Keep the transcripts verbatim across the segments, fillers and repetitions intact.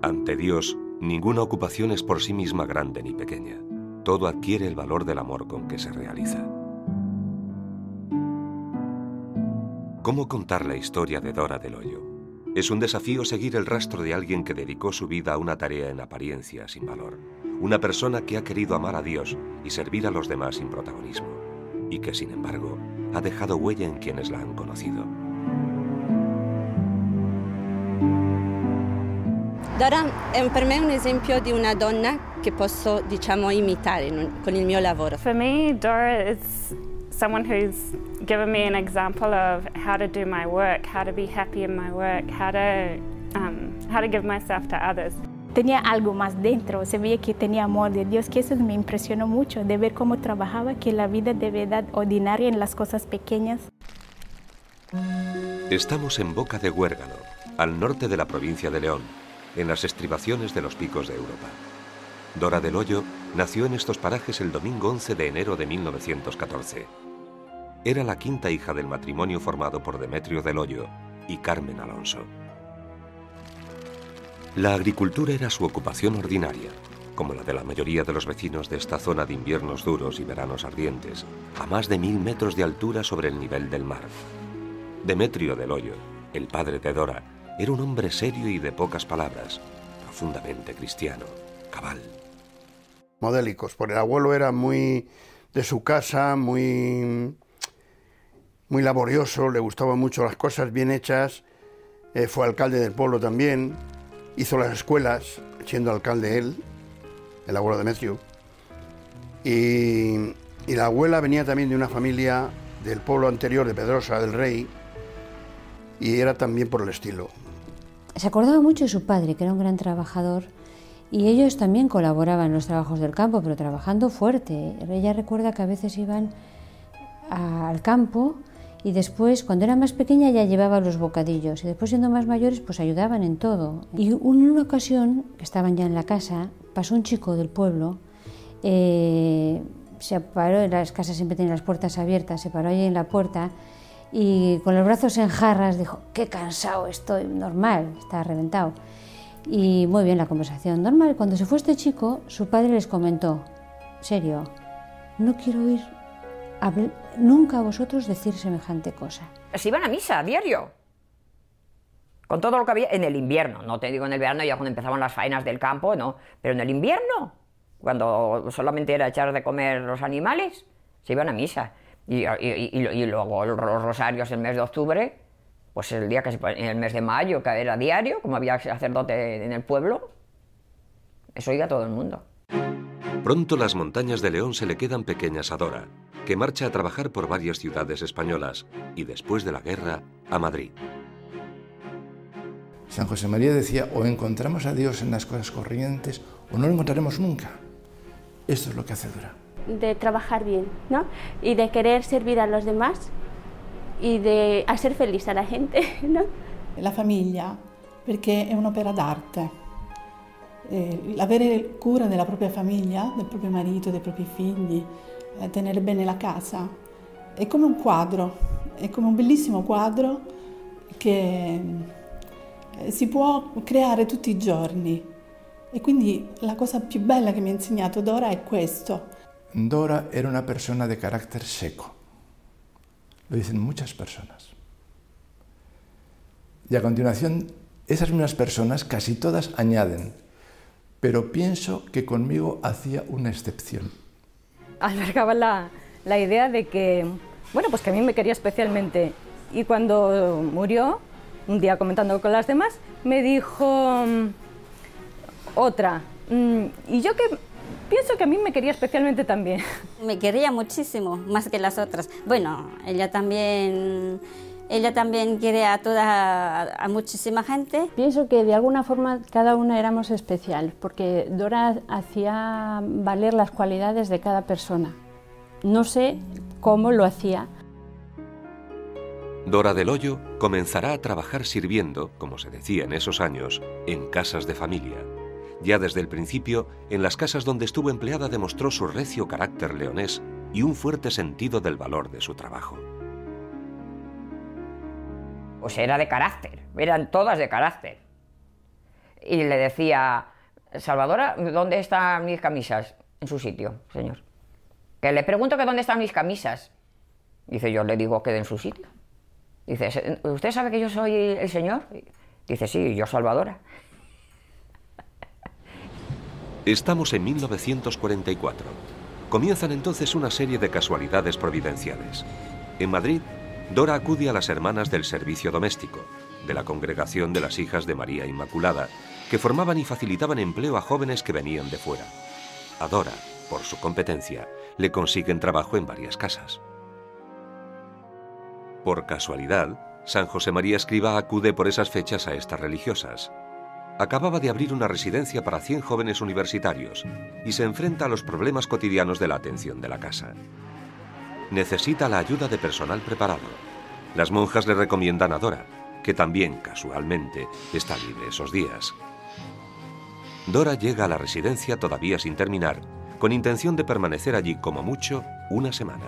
Ante Dios, ninguna ocupación es por sí misma grande ni pequeña. Todo adquiere el valor del amor con que se realiza. ¿Cómo contar la historia de Dora del Hoyo? Es un desafío seguir el rastro de alguien que dedicó su vida a una tarea en apariencia sin valor. Una persona que ha querido amar a Dios y servir a los demás sin protagonismo. Y que, sin embargo, ha dejado huella en quienes la han conocido. Dora è per me un esempio di una donna che posso, diciamo, imitare con il mio lavoro. For me, Dora is someone who's given me an example of how to do my work, how to be happy in my work, how to, um, how to give myself to others. Tenía algo más dentro, se veía que tenía amor de Dios, que eso me impresionó mucho, de ver cómo trabajaba, que la vida de verdad ordinaria en las cosas pequeñas. Estamos en Boca de Huérgano, al norte de la provincia de León, en las estribaciones de los picos de Europa. Dora del Hoyo nació en estos parajes el domingo once de enero de mil novecientos catorce. Era la quinta hija del matrimonio formado por Demetrio del Hoyo y Carmen Alonso. La agricultura era su ocupación ordinaria, como la de la mayoría de los vecinos de esta zona de inviernos duros y veranos ardientes, a más de mil metros de altura sobre el nivel del mar. Demetrio del Hoyo, el padre de Dora, era un hombre serio y de pocas palabras, profundamente cristiano, cabal. Modélicos, porque el abuelo era muy de su casa, muy, muy laborioso, le gustaban mucho las cosas bien hechas, eh, fue alcalde del pueblo también, hizo las escuelas, siendo alcalde él, el abuelo Demetrio, y, y la abuela venía también de una familia del pueblo anterior de Pedrosa del Rey, y era también por el estilo. Se acordaba mucho de su padre, que era un gran trabajador, y ellos también colaboraban en los trabajos del campo, pero trabajando fuerte. Ella recuerda que a veces iban a, al campo y después, cuando era más pequeña, ya llevaba los bocadillos, y después, siendo más mayores, pues ayudaban en todo. Y en una ocasión, que estaban ya en la casa, pasó un chico del pueblo, eh, se paró, las casas siempre tienen las puertas abiertas, se paró ahí en la puerta, y con los brazos en jarras dijo: qué cansado estoy, normal, estaba reventado. Y muy bien la conversación, normal. Cuando se fue este chico, su padre les comentó: serio, no quiero oír a, nunca a vosotros decir semejante cosa. Se iban a misa a diario, con todo lo que había en el invierno, no te digo en el verano, ya cuando empezaban las faenas del campo, no, pero en el invierno, cuando solamente era echar de comer los animales, se iban a misa. Y, y, y, y luego los rosarios el mes de octubre, pues el día que se, en el mes de mayo, que era diario, como había sacerdote en el pueblo, eso oía todo el mundo. Pronto las montañas de León se le quedan pequeñas a Dora, que marcha a trabajar por varias ciudades españolas y después de la guerra a Madrid. San José María decía: o encontramos a Dios en las cosas corrientes o no lo encontraremos nunca. Esto es lo que hace Dora. De trabajar bien, ¿no? Y de querer servir a los demás y de hacer feliz a la gente, ¿no? La famiglia, perché è un'opera d'arte. Eh, avere cura della propria famiglia, del proprio marito, dei propri figli, eh, tenere bene la casa, è come un quadro, è come un bellissimo quadro che si può creare tutti i giorni. E quindi la cosa più bella che mi ha insegnato Dora è questo. Dora era una persona de carácter seco. Lo dicen muchas personas. Y a continuación, esas mismas personas, casi todas, añaden: pero pienso que conmigo hacía una excepción. Albergaba la, la idea de que, bueno, pues que a mí me quería especialmente. Y cuando murió, un día comentando con las demás, me dijo otra, y yo que pienso que a mí me quería especialmente también. Me quería muchísimo, más que las otras. Bueno, ella también, ella también quiere a toda, a, a muchísima gente. Pienso que de alguna forma cada una éramos especial, porque Dora hacía valer las cualidades de cada persona. No sé cómo lo hacía. Dora del Hoyo comenzará a trabajar sirviendo, como se decía en esos años, en casas de familia. Ya desde el principio, en las casas donde estuvo empleada demostró su recio carácter leonés y un fuerte sentido del valor de su trabajo. Pues era de carácter, eran todas de carácter. y le decía, Salvadora, ¿dónde están mis camisas? En su sitio, señor. Que le pregunto que dónde están mis camisas. Dice, yo le digo que en su sitio. Dice, ¿usted sabe que yo soy el señor? Dice, sí, yo Salvadora. Estamos en mil novecientos cuarenta y cuatro. Comienzan entonces una serie de casualidades providenciales. En Madrid, Dora acude a las hermanas del servicio doméstico, de la congregación de las hijas de María Inmaculada, que formaban y facilitaban empleo a jóvenes que venían de fuera. A Dora, por su competencia, le consiguen trabajo en varias casas. Por casualidad, San José María Escrivá acude por esas fechas a estas religiosas. Acababa de abrir una residencia para cien jóvenes universitarios y se enfrenta a los problemas cotidianos de la atención de la casa. Necesita la ayuda de personal preparado. Las monjas le recomiendan a Dora, que también, casualmente, está libre esos días. Dora llega a la residencia todavía sin terminar, con intención de permanecer allí como mucho una semana.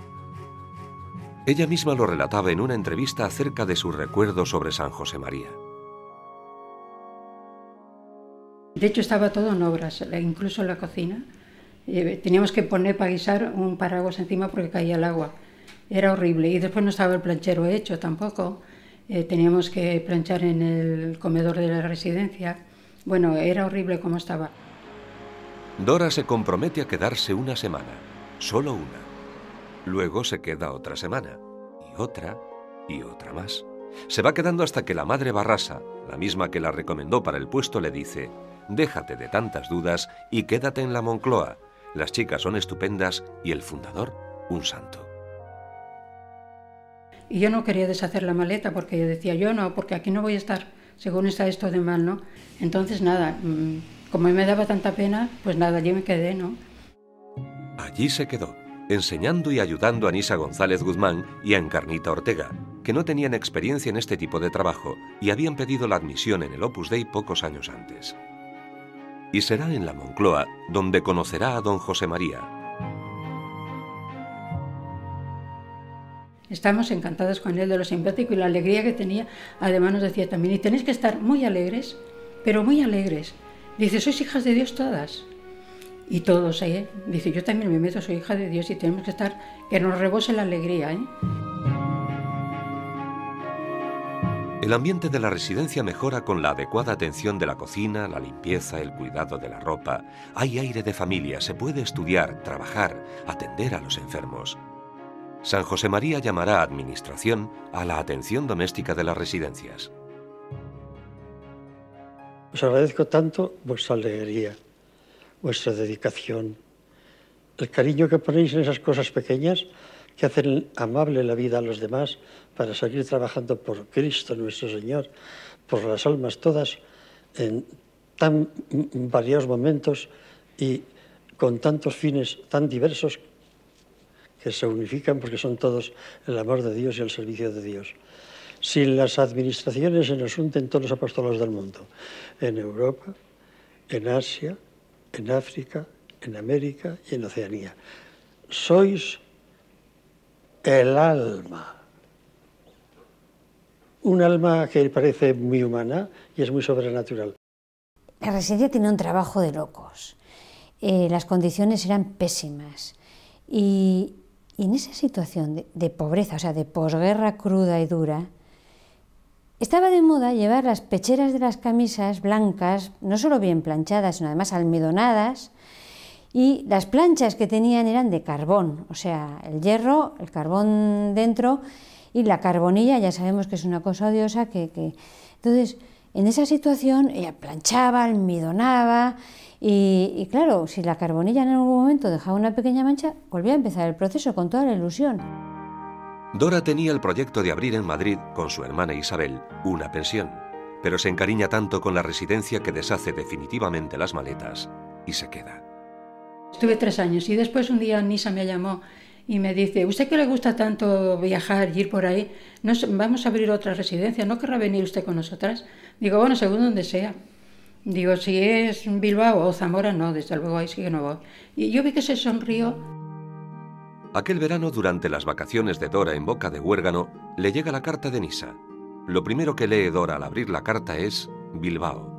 Ella misma lo relataba en una entrevista acerca de sus recuerdos sobre San José María. De hecho, estaba todo en obras, incluso en la cocina. Eh, teníamos que poner para guisar un paraguas encima porque caía el agua. Era horrible. Y después no estaba el planchero hecho tampoco. Eh, teníamos que planchar en el comedor de la residencia. Bueno, era horrible como estaba. Dora se compromete a quedarse una semana, solo una. Luego se queda otra semana, y otra, y otra más. Se va quedando hasta que la madre Barrasa, la misma que la recomendó para el puesto, le dice: déjate de tantas dudas y quédate en la Moncloa. Las chicas son estupendas y el fundador, un santo. Y yo no quería deshacer la maleta porque yo decía, yo no, porque aquí no voy a estar, según está esto de mal, ¿no? Entonces nada, como me daba tanta pena, pues nada, allí me quedé, ¿no? Allí se quedó, enseñando y ayudando a Nisa González Guzmán y a Encarnita Ortega, que no tenían experiencia en este tipo de trabajo y habían pedido la admisión en el Opus Dei pocos años antes. Y será en la Moncloa donde conocerá a don José María. Estamos encantados con él, de lo simpático y la alegría que tenía. Además nos decía también, y tenéis que estar muy alegres, pero muy alegres. Dice, sois hijas de Dios todas. Y todos, ¿eh? Dice, yo también me meto, soy hija de Dios y tenemos que estar, que nos rebose la alegría, ¿eh? El ambiente de la residencia mejora con la adecuada atención de la cocina, la limpieza, el cuidado de la ropa. Hay aire de familia, se puede estudiar, trabajar, atender a los enfermos. San José María llamará a administración a la atención doméstica de las residencias. Os agradezco tanto vuestra alegría, vuestra dedicación, el cariño que ponéis en esas cosas pequeñas que hacen amable la vida a los demás para seguir trabajando por Cristo nuestro Señor, por las almas todas, en tan variados momentos y con tantos fines tan diversos que se unifican porque son todos el amor de Dios y el servicio de Dios. Sin las administraciones se nos hunden todos los apóstolos del mundo, en Europa, en Asia, en África, en América y en Oceanía. Sois el alma. Un alma que parece muy humana y es muy sobrenatural. La residencia tenía un trabajo de locos. Eh, las condiciones eran pésimas. Y, y en esa situación de, de pobreza, o sea, de posguerra cruda y dura, estaba de moda llevar las pecheras de las camisas blancas, no solo bien planchadas, sino además almidonadas, y las planchas que tenían eran de carbón, o sea, el hierro, el carbón dentro, y la carbonilla, ya sabemos que es una cosa odiosa, que, que... Entonces, en esa situación, ella planchaba, almidonaba, y, y claro, si la carbonilla en algún momento dejaba una pequeña mancha, volvía a empezar el proceso con toda la ilusión. Dora tenía el proyecto de abrir en Madrid, con su hermana Isabel, una pensión, pero se encariña tanto con la residencia que deshace definitivamente las maletas y se queda. Estuve tres años y después un día Nisa me llamó y me dice, ¿usted que le gusta tanto viajar y ir por ahí? Nos, vamos a abrir otra residencia, ¿no querrá venir usted con nosotras? Digo, bueno, según donde sea. Digo, si es Bilbao o Zamora, no, desde luego ahí sí que no voy. Y yo vi que se sonrió. Aquel verano, durante las vacaciones de Dora en Boca de Huérgano, le llega la carta de Nisa. Lo primero que lee Dora al abrir la carta es Bilbao.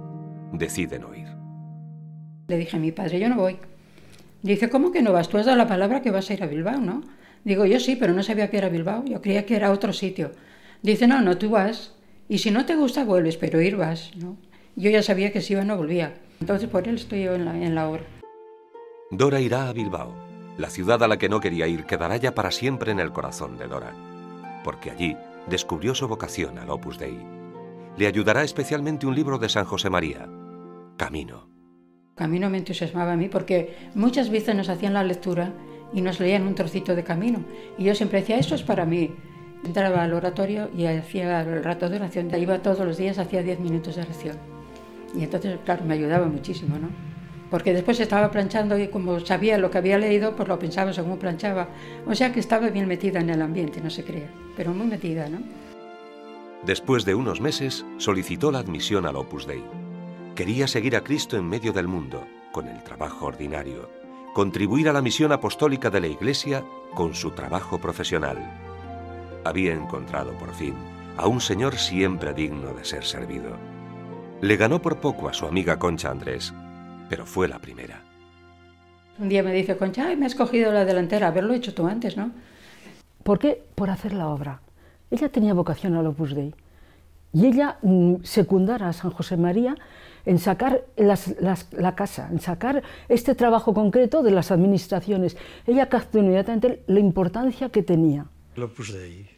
decide no ir. Le dije a mi padre, yo no voy. Dice, ¿cómo que no vas? Tú has dado la palabra que vas a ir a Bilbao, ¿no? Digo, yo sí, pero no sabía que era Bilbao, yo creía que era otro sitio. Dice, no, no, tú vas, y si no te gusta vuelves, pero ir vas, ¿no? Yo ya sabía que si iba no volvía, entonces por él estoy yo en la, en la obra. Dora irá a Bilbao. La ciudad a la que no quería ir quedará ya para siempre en el corazón de Dora, porque allí descubrió su vocación al Opus Dei. Le ayudará especialmente un libro de San José María, Camino. Camino me entusiasmaba a mí porque muchas veces nos hacían la lectura y nos leían un trocito de Camino. Y yo siempre decía, esto es para mí. Entraba al oratorio y hacía el rato de oración. Iba todos los días, hacía diez minutos de oración. Y entonces, claro, me ayudaba muchísimo, ¿no? Porque después estaba planchando y como sabía lo que había leído, pues lo pensaba según planchaba. O sea que estaba bien metida en el ambiente, no se crea, pero muy metida, ¿no? Después de unos meses, solicitó la admisión al Opus Dei. Quería seguir a Cristo en medio del mundo, con el trabajo ordinario, contribuir a la misión apostólica de la Iglesia con su trabajo profesional. Había encontrado, por fin, a un Señor siempre digno de ser servido. Le ganó por poco a su amiga Concha Andrés, pero fue la primera. Un día me dice Concha, ay, me has cogido la delantera, haberlo hecho tú antes, ¿no? ¿Por qué? Por hacer la obra. Ella tenía vocación al Opus Dei y ella mm, secundara a San José María en sacar las, las, la casa, en sacar este trabajo concreto de las administraciones. Ella captó inmediatamente la importancia que tenía. El Opus Dei,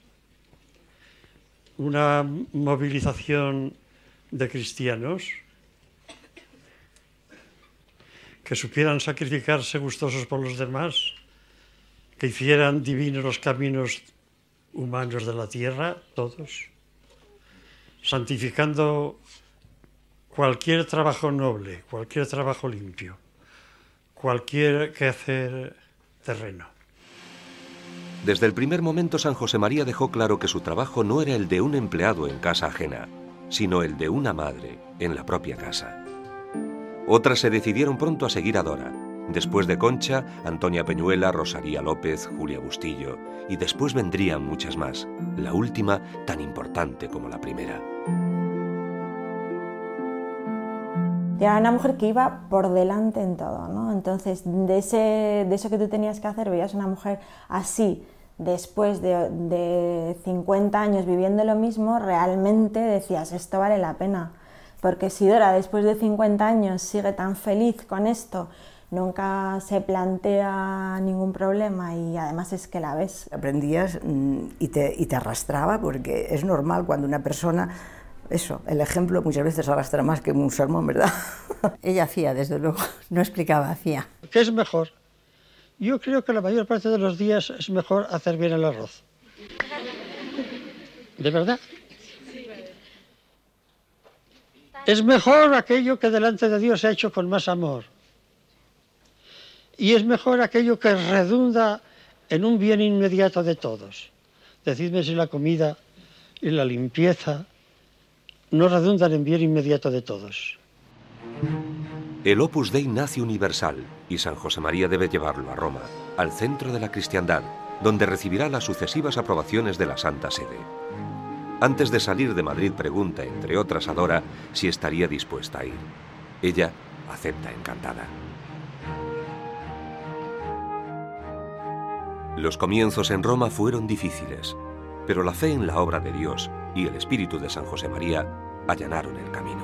una movilización de cristianos que supieran sacrificarse gustosos por los demás, que hicieran divinos los caminos humanos de la tierra, todos, santificando cualquier trabajo noble, cualquier trabajo limpio, cualquier quehacer terreno. Desde el primer momento San José María dejó claro que su trabajo no era el de un empleado en casa ajena, sino el de una madre en la propia casa. Otras se decidieron pronto a seguir a Dora. Después de Concha, Antonia Peñuela, Rosalía López, Julia Bustillo, y después vendrían muchas más, la última tan importante como la primera. Era una mujer que iba por delante en todo, ¿no? Entonces, de, ese, de eso que tú tenías que hacer, veías una mujer así, después de, de cincuenta años viviendo lo mismo, realmente decías, esto vale la pena. Porque si Dora, después de cincuenta años, sigue tan feliz con esto, nunca se plantea ningún problema y además es que la ves. Aprendías y te, y te arrastraba, porque es normal cuando una persona, eso, el ejemplo muchas veces arrastra más que un sermón, ¿verdad? Ella hacía, desde luego, no explicaba, hacía. ¿Qué es mejor? Yo creo que la mayor parte de los días es mejor hacer bien el arroz. ¿De verdad? Es mejor aquello que delante de Dios se ha hecho con más amor. Y es mejor aquello que redunda en un bien inmediato de todos. Decidme si la comida y la limpieza no redundan en bien inmediato de todos. El Opus Dei nace universal y San José María debe llevarlo a Roma, al centro de la cristiandad, donde recibirá las sucesivas aprobaciones de la Santa Sede. Antes de salir de Madrid pregunta, entre otras a Dora, si estaría dispuesta a ir. Ella acepta encantada. Los comienzos en Roma fueron difíciles, pero la fe en la obra de Dios y el espíritu de San José María allanaron el camino.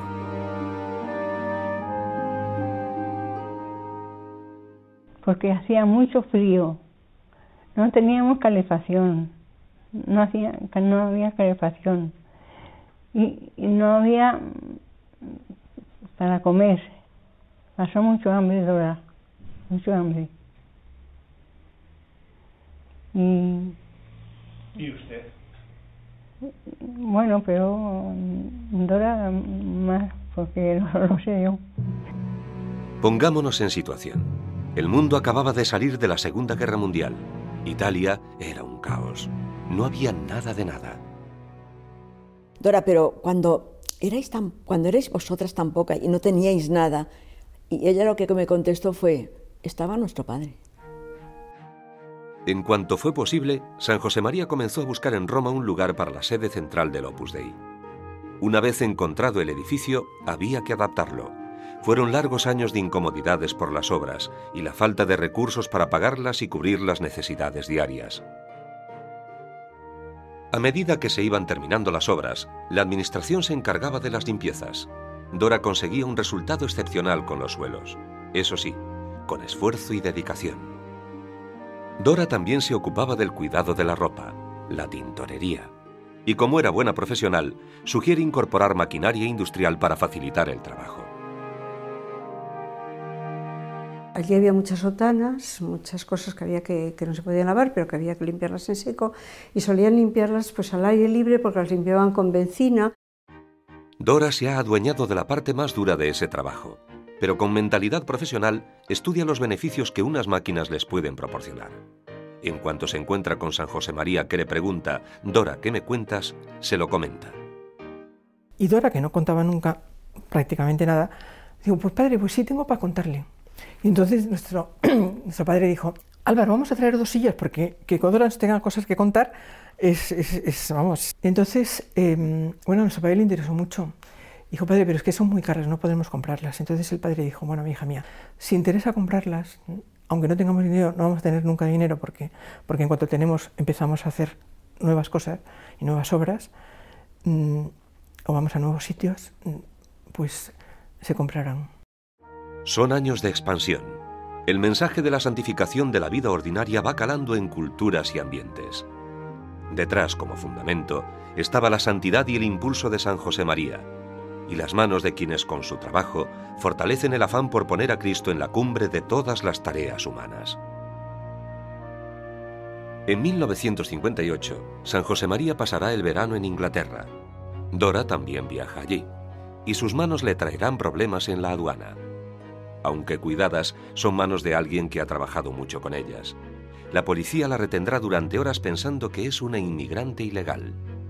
Porque hacía mucho frío, no teníamos calefacción, no, hacía, no había calefacción y, y no había para comer. Pasó mucho hambre, Dora, mucho hambre. Y, ¿Y usted? Bueno, pero Dora más, porque lo, lo sé yo. Pongámonos en situación. El mundo acababa de salir de la Segunda Guerra Mundial. Italia era un caos. No había nada de nada. Dora, pero cuando erais tan, cuando erais vosotras tan pocas y no teníais nada, y ella lo que me contestó fue, estaba nuestro padre. En cuanto fue posible, San José María comenzó a buscar en Roma un lugar para la sede central del Opus Dei. Una vez encontrado el edificio, había que adaptarlo. Fueron largos años de incomodidades por las obras y la falta de recursos para pagarlas y cubrir las necesidades diarias. A medida que se iban terminando las obras, la administración se encargaba de las limpiezas. Dora conseguía un resultado excepcional con los suelos. Eso sí, con esfuerzo y dedicación. Dora también se ocupaba del cuidado de la ropa, la tintorería. Y como era buena profesional, sugiere incorporar maquinaria industrial para facilitar el trabajo. Allí había muchas sotanas, muchas cosas que, había que, que no se podían lavar, pero que había que limpiarlas en seco, y solían limpiarlas pues, al aire libre porque las limpiaban con benzina. Dora se ha adueñado de la parte más dura de ese trabajo, pero con mentalidad profesional estudia los beneficios que unas máquinas les pueden proporcionar. En cuanto se encuentra con San José María, que le pregunta, Dora, ¿qué me cuentas?, se lo comenta. Y Dora, que no contaba nunca prácticamente nada, digo, pues padre, pues sí tengo para contarle. Y entonces nuestro, nuestro padre dijo, Álvaro, vamos a traer dos sillas porque que cuando Dora nos tenga cosas que contar, es, es, es vamos. Entonces, eh, bueno, a nuestro padre le interesó mucho. Dijo, padre, pero es que son muy caras, no podemos comprarlas. Entonces el padre dijo, bueno, mi hija mía, si interesa comprarlas, aunque no tengamos dinero, no vamos a tener nunca dinero porque, porque en cuanto tenemos, empezamos a hacer nuevas cosas y nuevas obras, mmm, o vamos a nuevos sitios, pues se comprarán. Son años de expansión. El mensaje de la santificación de la vida ordinaria va calando en culturas y ambientes. Detrás, como fundamento, estaba la santidad y el impulso de San José María, y las manos de quienes con su trabajo fortalecen el afán por poner a Cristo en la cumbre de todas las tareas humanas. En mil novecientos cincuenta y ocho, San José María pasará el verano en Inglaterra. Dora también viaja allí, y sus manos le traerán problemas en la aduana. Aunque cuidadas, son manos de alguien que ha trabajado mucho con ellas. La policía la retendrá durante horas pensando que es una inmigrante ilegal.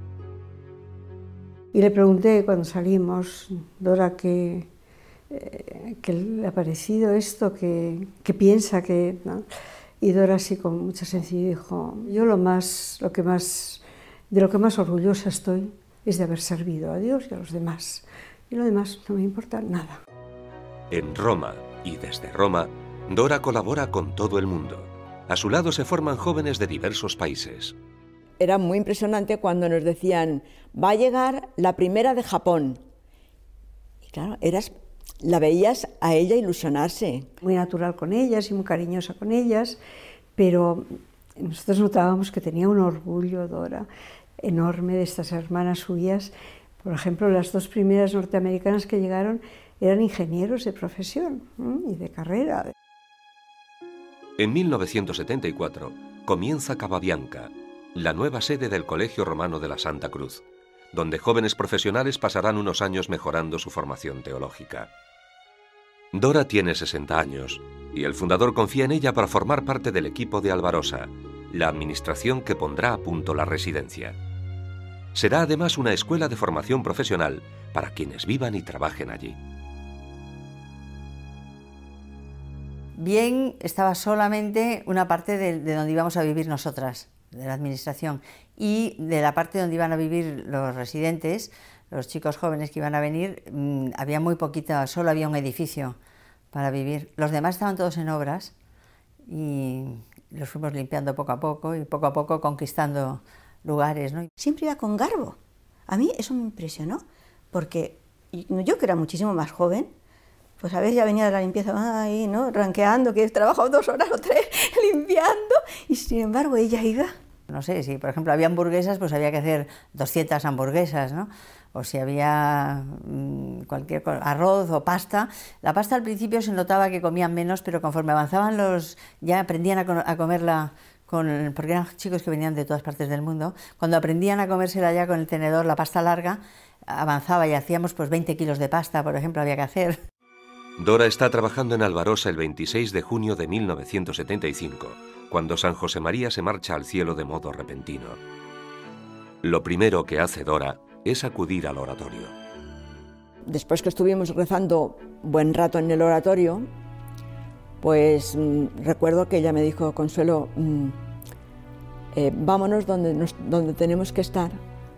Y le pregunté cuando salimos, Dora, ¿qué, eh, qué le ha parecido esto? ¿Qué, qué piensa? Que, ¿no? Y Dora, así con mucha sencillez, dijo, yo lo más, lo que más, de lo que más orgullosa estoy es de haber servido a Dios y a los demás. Y lo demás no me importa nada. En Roma y desde Roma, Dora colabora con todo el mundo. A su lado se forman jóvenes de diversos países. Era muy impresionante cuando nos decían, va a llegar la primera de Japón. Y claro, eras, la veías a ella ilusionarse. Muy natural con ellas y muy cariñosa con ellas, pero nosotros notábamos que tenía un orgullo, Dora, enorme de estas hermanas suyas. Por ejemplo, las dos primeras norteamericanas que llegaron eran ingenieros de profesión ¿eh? y de carrera. En mil novecientos setenta y cuatro comienza Cababianca, la nueva sede del Colegio Romano de la Santa Cruz, donde jóvenes profesionales pasarán unos años mejorando su formación teológica. Dora tiene sesenta años y el fundador confía en ella para formar parte del equipo de Alvarosa, la administración que pondrá a punto la residencia. Será además una escuela de formación profesional para quienes vivan y trabajen allí. Bien, estaba solamente una parte de, de donde íbamos a vivir nosotras, de la administración, y de la parte donde iban a vivir los residentes, los chicos jóvenes que iban a venir, mmm, había muy poquita, solo había un edificio para vivir. Los demás estaban todos en obras y los fuimos limpiando poco a poco y poco a poco conquistando lugares, ¿no? Siempre iba con garbo. A mí eso me impresionó, porque yo, que era muchísimo más joven, pues a veces ya venía de la limpieza ahí, ¿no? Ranqueando, que he trabajado dos horas o tres limpiando, y sin embargo ella iba. No sé, si por ejemplo había hamburguesas, pues había que hacer doscientas hamburguesas, ¿no? O si había mmm, cualquier cosa, arroz o pasta. La pasta al principio se notaba que comían menos, pero conforme avanzaban los, ya aprendían a, a comerla, con, porque eran chicos que venían de todas partes del mundo, cuando aprendían a comérsela ya con el tenedor, la pasta larga, avanzaba y hacíamos pues veinte kilos de pasta, por ejemplo, había que hacer. Dora está trabajando en Alvarosa el veintiséis de junio de mil novecientos setenta y cinco, cuando San José María se marcha al cielo de modo repentino. Lo primero que hace Dora es acudir al oratorio. Después que estuvimos rezando buen rato en el oratorio, pues mmm, recuerdo que ella me dijo, Consuelo, mmm, eh, vámonos donde, nos, donde tenemos que estar,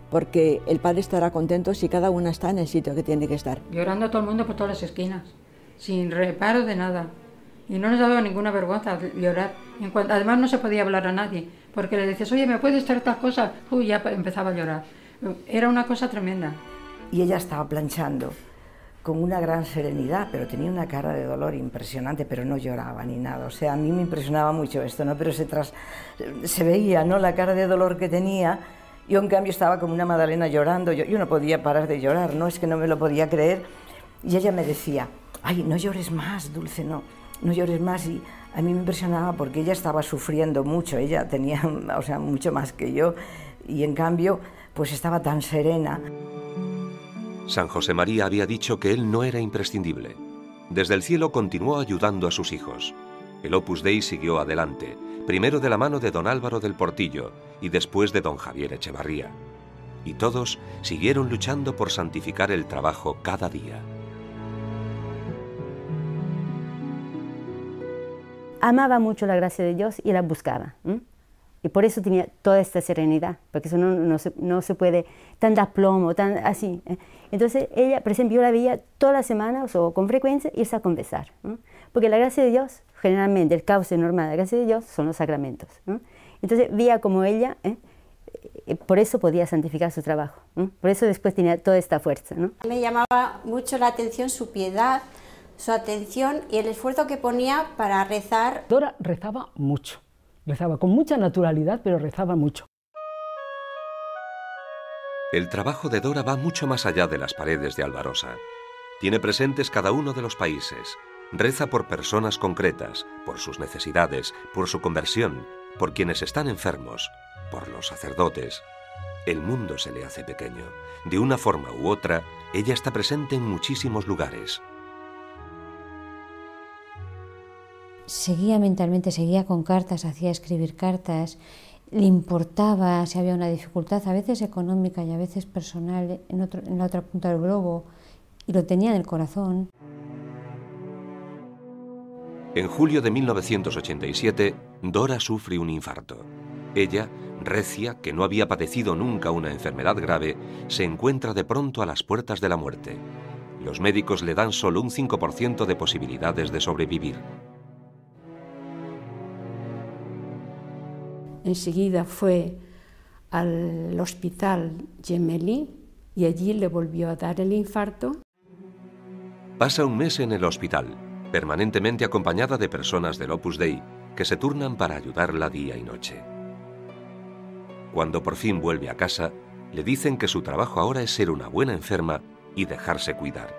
porque el Padre estará contento si cada una está en el sitio que tiene que estar. Llorando a todo el mundo por todas las esquinas, sin reparo de nada. Y no nos daba ninguna vergüenza llorar. En cuanto, además no se podía hablar a nadie, porque le decías, oye, ¿me puedes traer tal cosa? Uy, ya empezaba a llorar. Era una cosa tremenda. Y ella estaba planchando con una gran serenidad, pero tenía una cara de dolor impresionante, pero no lloraba ni nada. O sea, a mí me impresionaba mucho esto, ¿no? Pero se, tras, se veía, ¿no?, la cara de dolor que tenía. Yo, en cambio, estaba como una Magdalena llorando. Yo, yo no podía parar de llorar, ¿no? Es que no me lo podía creer. Y ella me decía, ay, no llores más, Dulce, no, no llores más. Y a mí me impresionaba porque ella estaba sufriendo mucho. Ella tenía, o sea, mucho más que yo. Y, en cambio, pues estaba tan serena. San José María había dicho que él no era imprescindible. Desde el cielo continuó ayudando a sus hijos. El Opus Dei siguió adelante, primero de la mano de don Álvaro del Portillo y después de don Javier Echevarría. Y todos siguieron luchando por santificar el trabajo cada día. Amaba mucho la gracia de Dios y la buscaba. ¿eh? Y por eso tenía toda esta serenidad, porque eso no, no, se, no se puede, tan aplomo, tan así. ¿eh? Entonces ella, por ejemplo, yo la veía todas las semanas o con frecuencia irse a confesar. ¿eh? Porque la gracia de Dios, generalmente el cauce normal de la gracia de Dios son los sacramentos. ¿eh? Entonces veía como ella, ¿eh? por eso podía santificar su trabajo. ¿eh? Por eso después tenía toda esta fuerza. ¿no? Me llamaba mucho la atención su piedad, su atención y el esfuerzo que ponía para rezar. Dora rezaba mucho. Rezaba con mucha naturalidad, pero rezaba mucho. El trabajo de Dora va mucho más allá de las paredes de Albarosa. Tiene presentes cada uno de los países. Reza por personas concretas, por sus necesidades, por su conversión, por quienes están enfermos, por los sacerdotes. El mundo se le hace pequeño. De una forma u otra, ella está presente en muchísimos lugares. Seguía mentalmente, seguía con cartas, hacía escribir cartas, le importaba si había una dificultad, a veces económica y a veces personal, en, otro, en la otra punta del globo, y lo tenía en el corazón. En julio de mil novecientos ochenta y siete, Dora sufre un infarto. Ella, recia, que no había padecido nunca una enfermedad grave, se encuentra de pronto a las puertas de la muerte. Los médicos le dan solo un cinco por ciento de posibilidades de sobrevivir. Enseguida fue al hospital Gemelli y allí le volvió a dar el infarto. Pasa un mes en el hospital, permanentemente acompañada de personas del Opus Dei que se turnan para ayudarla día y noche. Cuando por fin vuelve a casa, le dicen que su trabajo ahora es ser una buena enferma y dejarse cuidar.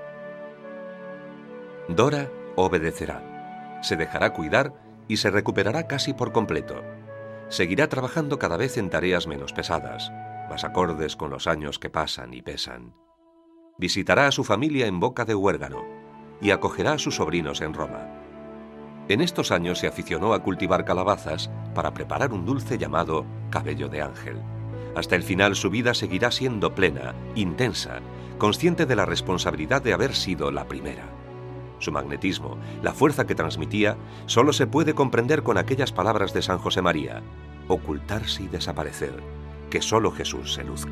Dora obedecerá, se dejará cuidar y se recuperará casi por completo. Seguirá trabajando cada vez en tareas menos pesadas, más acordes con los años que pasan y pesan. Visitará a su familia en Boca de Huérgano y acogerá a sus sobrinos en Roma. En estos años se aficionó a cultivar calabazas para preparar un dulce llamado cabello de ángel. Hasta el final su vida seguirá siendo plena, intensa, consciente de la responsabilidad de haber sido la primera. Su magnetismo, la fuerza que transmitía, solo se puede comprender con aquellas palabras de San José María: ocultarse y desaparecer, que solo Jesús se luzca.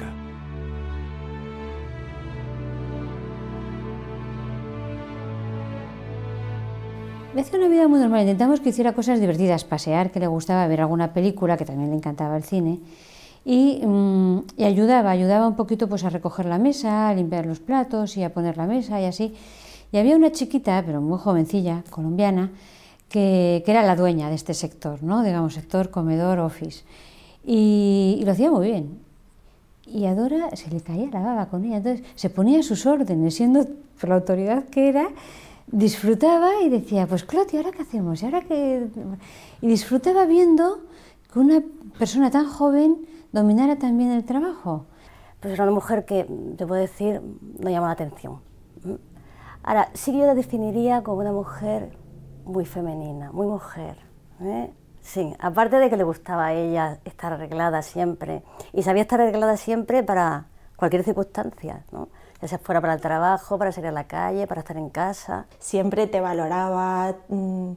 Le hacía una vida muy normal, intentamos que hiciera cosas divertidas, pasear, que le gustaba, ver alguna película, que también le encantaba el cine, y, mmm, y ayudaba, ayudaba un poquito pues a recoger la mesa, a limpiar los platos y a poner la mesa y así. Y había una chiquita, pero muy jovencilla, colombiana, que, que era la dueña de este sector, ¿no? Digamos, sector comedor, office. Y, y lo hacía muy bien. Y a Dora se le caía la baba con ella. Entonces se ponía a sus órdenes, siendo por la autoridad que era, disfrutaba y decía, pues Cloti, ¿ahora qué hacemos? ¿Y, ahora qué? Y disfrutaba viendo que una persona tan joven dominara también el trabajo. Pues era una mujer que, te puedo decir, no llamaba la atención. Ahora, sí que yo la definiría como una mujer muy femenina, muy mujer. ¿eh? Sí, aparte de que le gustaba a ella estar arreglada siempre, y sabía estar arreglada siempre para cualquier circunstancia, ¿no? Ya sea fuera para el trabajo, para salir a la calle, para estar en casa. Siempre te valoraba,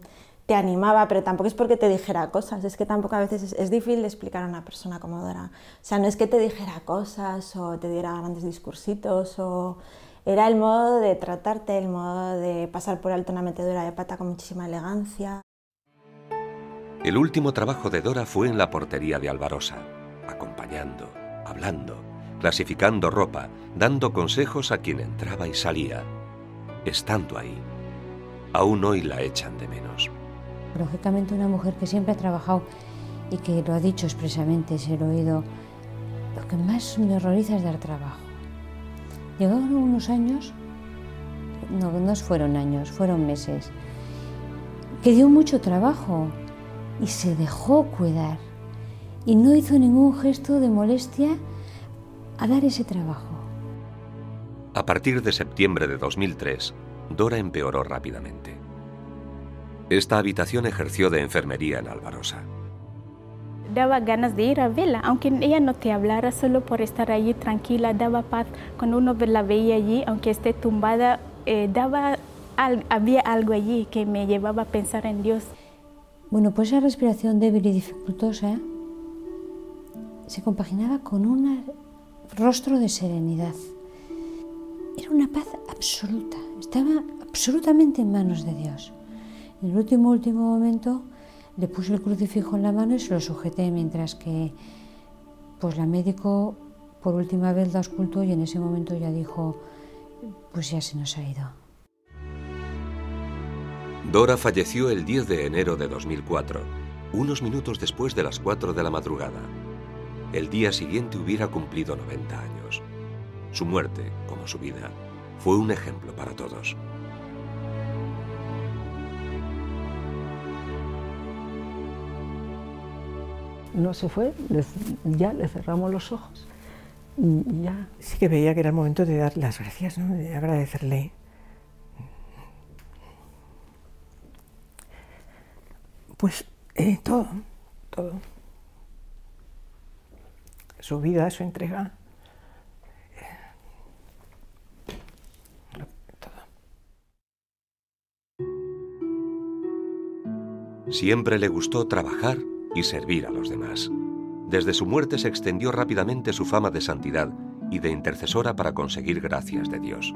te animaba, pero tampoco es porque te dijera cosas, es que tampoco a veces es, es difícil de explicar a una persona como Dora. O sea, no es que te dijera cosas o te diera grandes discursitos, o era el modo de tratarte, el modo de pasar por alto una metedura de pata con muchísima elegancia. El último trabajo de Dora fue en la portería de Albarosa, acompañando, hablando, clasificando ropa, dando consejos a quien entraba y salía, estando ahí. Aún hoy la echan de menos. Lógicamente una mujer que siempre ha trabajado y que lo ha dicho expresamente, se lo he oído, lo que más me horroriza es dar trabajo. Llegaron unos años, no, no fueron años, fueron meses, que dio mucho trabajo y se dejó cuidar y no hizo ningún gesto de molestia a dar ese trabajo. A partir de septiembre de dos mil tres, Dora empeoró rápidamente. Esta habitación ejerció de enfermería en Albarosa. Daba ganas de ir a verla, aunque ella no te hablara, solo por estar allí tranquila, daba paz. Cuando uno la veía allí, aunque esté tumbada, eh, daba, al, había algo allí que me llevaba a pensar en Dios. Bueno, pues esa respiración débil y dificultosa se compaginaba con un rostro de serenidad. Era una paz absoluta, estaba absolutamente en manos de Dios. En el último, último momento le puse el crucifijo en la mano y se lo sujeté, mientras que pues la médico por última vez la auscultó y en ese momento ya dijo, pues ya se nos ha ido. Dora falleció el diez de enero de dos mil cuatro, unos minutos después de las cuatro de la madrugada. El día siguiente hubiera cumplido noventa años. Su muerte, como su vida, fue un ejemplo para todos. No se fue, ya le cerramos los ojos y ya. Sí que veía que era el momento de dar las gracias, ¿no? De agradecerle. Pues eh, todo, todo. Su vida, su entrega. Siempre le gustó trabajar y servir a los demás. Desde su muerte se extendió rápidamente su fama de santidad y de intercesora para conseguir gracias de Dios.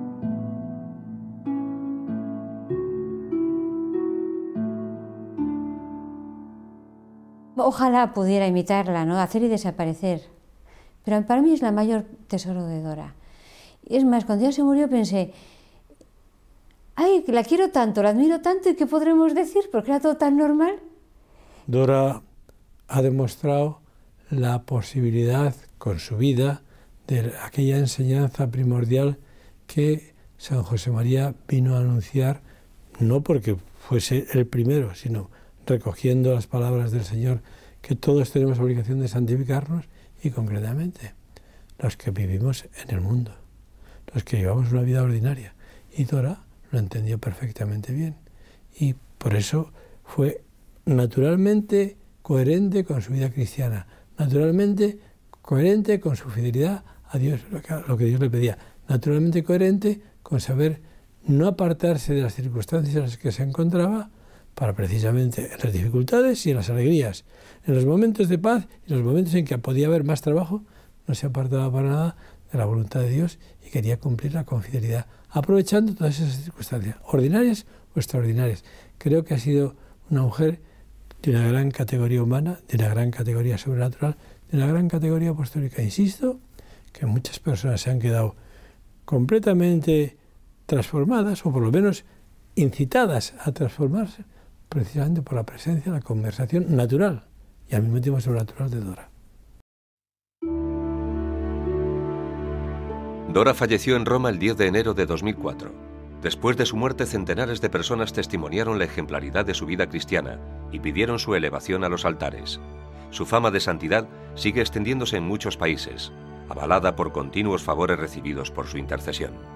Ojalá pudiera imitarla, ¿no? Hacer y desaparecer. Pero para mí es la mayor tesoro de Dora. Y es más, cuando ella se murió pensé, ay, la quiero tanto, la admiro tanto, ¿y qué podremos decir? Porque era todo tan normal. Dora ha demostrado la posibilidad con su vida de aquella enseñanza primordial que San José María vino a anunciar, no porque fuese el primero, sino recogiendo las palabras del Señor, que todos tenemos obligación de santificarnos, y concretamente los que vivimos en el mundo, los que llevamos una vida ordinaria. Y Dora lo entendió perfectamente bien, y por eso fue naturalmente coherente con su vida cristiana, naturalmente coherente con su fidelidad a Dios, lo que, lo que Dios le pedía, naturalmente coherente con saber no apartarse de las circunstancias en las que se encontraba, para precisamente en las dificultades y en las alegrías, en los momentos de paz y en los momentos en que podía haber más trabajo, no se apartaba para nada de la voluntad de Dios y quería cumplirla con fidelidad, aprovechando todas esas circunstancias, ordinarias o extraordinarias. Creo que ha sido una mujer de una gran categoría humana, de una gran categoría sobrenatural, de una gran categoría apostólica. Insisto que muchas personas se han quedado completamente transformadas, o por lo menos incitadas a transformarse, precisamente por la presencia, la conversación natural y al mismo tiempo sobrenatural de Dora. Dora falleció en Roma el diez de enero de dos mil cuatro. Después de su muerte, centenares de personas testimoniaron la ejemplaridad de su vida cristiana y pidieron su elevación a los altares. Su fama de santidad sigue extendiéndose en muchos países, avalada por continuos favores recibidos por su intercesión.